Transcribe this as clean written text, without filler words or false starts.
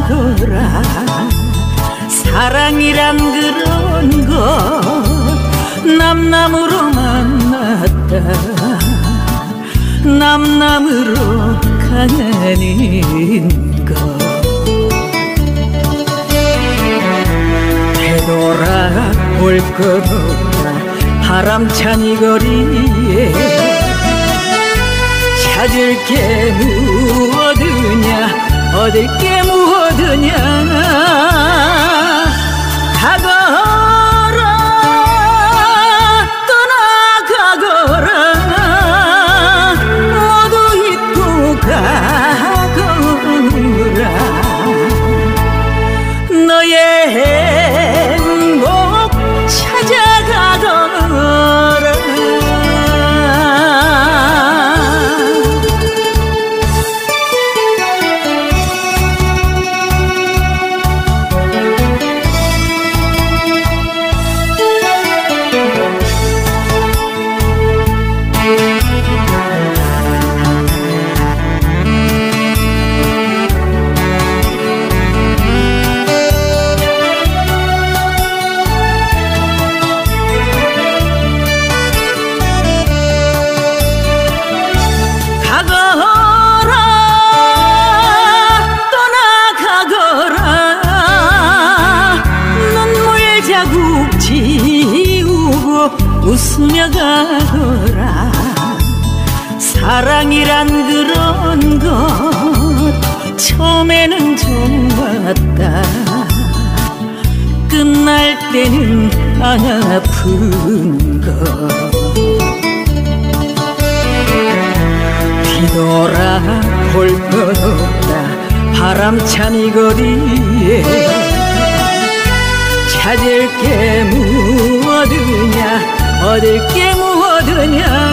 찾아가거라. 사랑이란 그런 것 남남으로 만났다. 남남으로 가는 것. 되돌아올 것 없다. 바람찬 이 거리에 찾을 게 무엇이냐 얻을 게 무엇이냐. 가거라 떠나가거라 모두 잊고 가거라. 너의 행복 찾아가거라. 웃으며 가거라. 사랑이란 그런 것 처음에는 좋았다. 끝날 때는 아픈 것. 뒤돌아볼 것 없다. 바람찬 이 거리에 찾을 게 무엇이냐 얻을 게 무엇이냐.